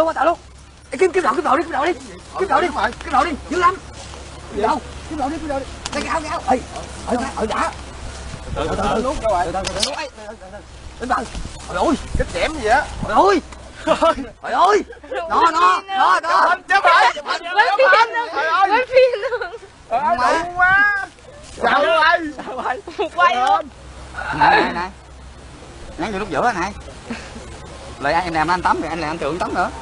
tạ luôn. Ê, kiếm đầu đi, kiếm đầu đi, dữ lắm. Kiếm đầu đi. Cái gạo. Ê, đã. Từ luôn các bạn. Đến bằng. Trời ơi, cái chém gì á. Trời ơi. Trời ơi. Đó. Chết rồi. Quay phim luôn. Đủ quá. Chào ơi. Quay luôn. Này. Ngắn vô lúc giữa này. Lại em làm anh tắm rồi anh làm anh Trường tắm nữa.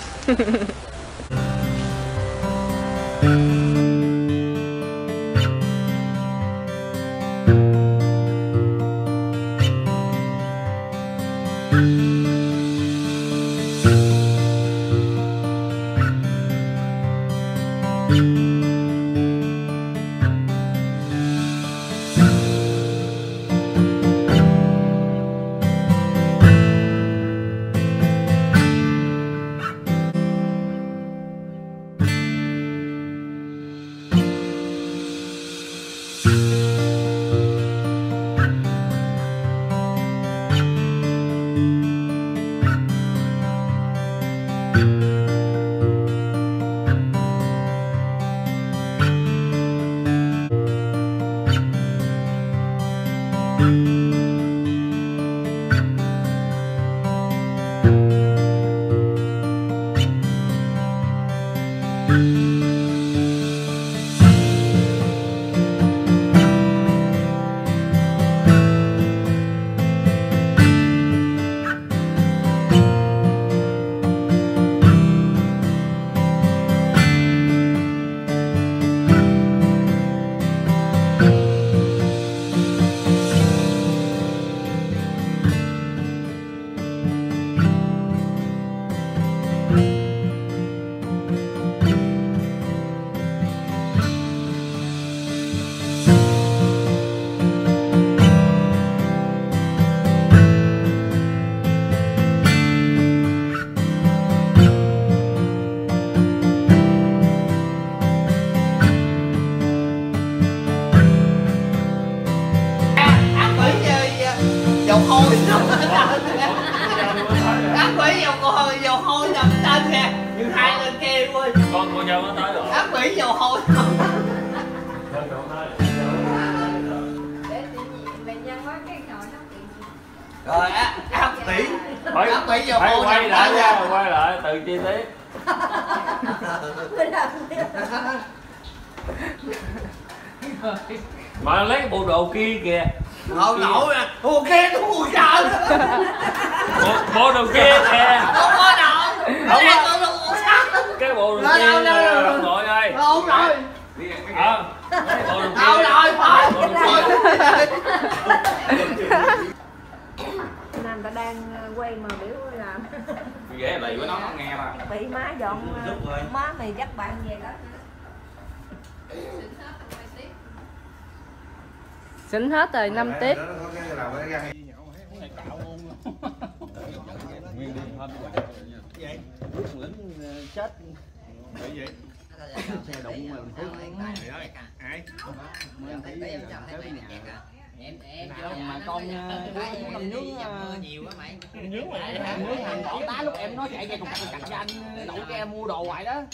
Dầu hôi nằm trên kìa, nhưng hai lên kia luôn. Con dâu nó tới rồi. Ám quỷ dầu hôi. Rồi ám quỷ. Ám quỷ dầu hôi. Quay lại nha, quay lại từ chi tiết. Mà lấy cái bộ đồ kia kìa. Không nổi à, bộ kia tôi không sợ. Bộ đồ kia kìa. Không có nổi. Không có cái bộ đồ kia ông nội ơi. Không rồi. Lấy bộ đồ kia. Không rồi, phải. Nam ta đang quay mà biểu làm. Dễ lì với nó nghe mà. Bị má dọn má mày dắt bạn về đó. Xỉn hết rồi, 5 tiếp. Chết. Vậy vậy. Xe đụng mà ai? Mà con nướng nhiều quá mày. Nướng hàng đỏ tá lúc em nó chạy về cục cạch cho anh đậu cho em mua đồ hoài đó.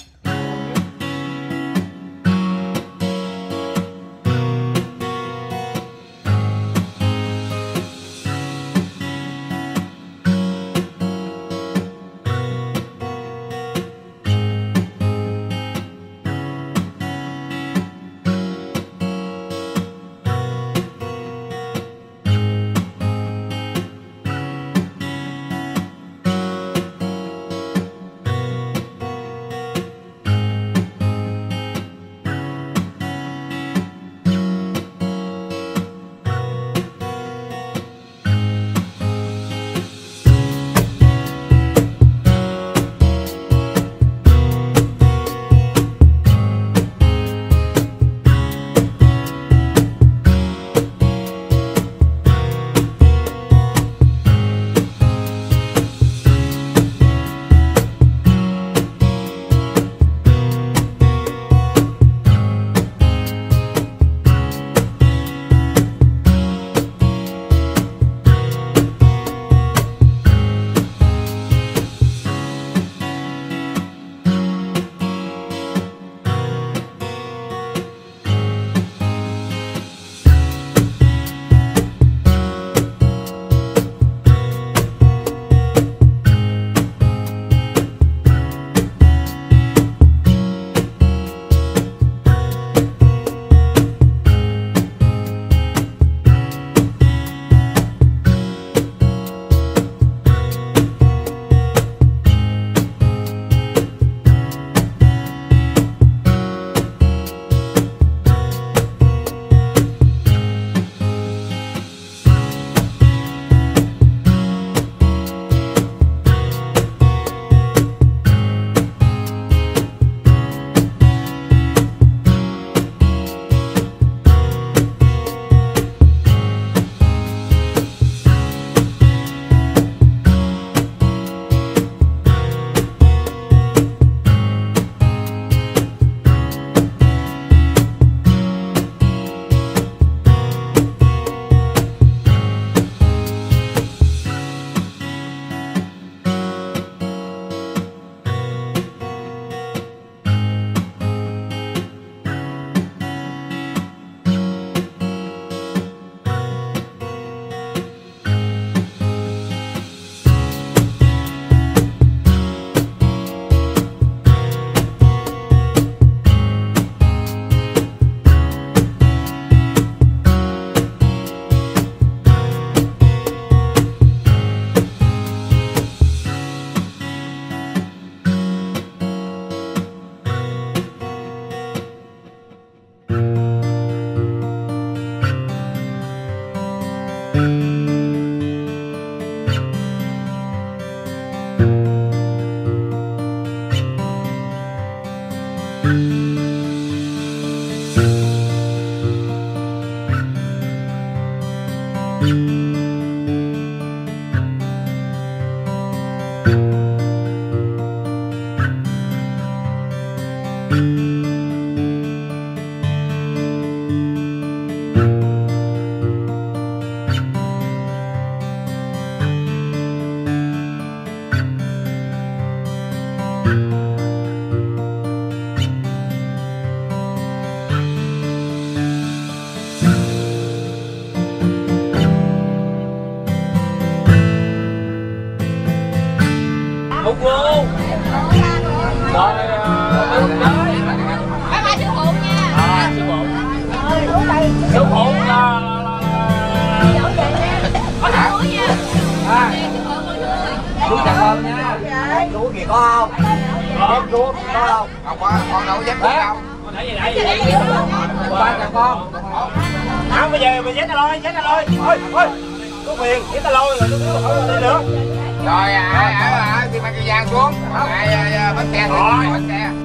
Có không? Xuống, có không? Không có, con đâu dám xuống đâu. Nãy gì nãy Ba chào con. Không, bây giờ mình dắt ta lôi, Thôi, có quyền, dắt ta lôi rồi, không đi nữa. Rồi, thì mang cái vàng xuống. Bánh xe thì bánh xe.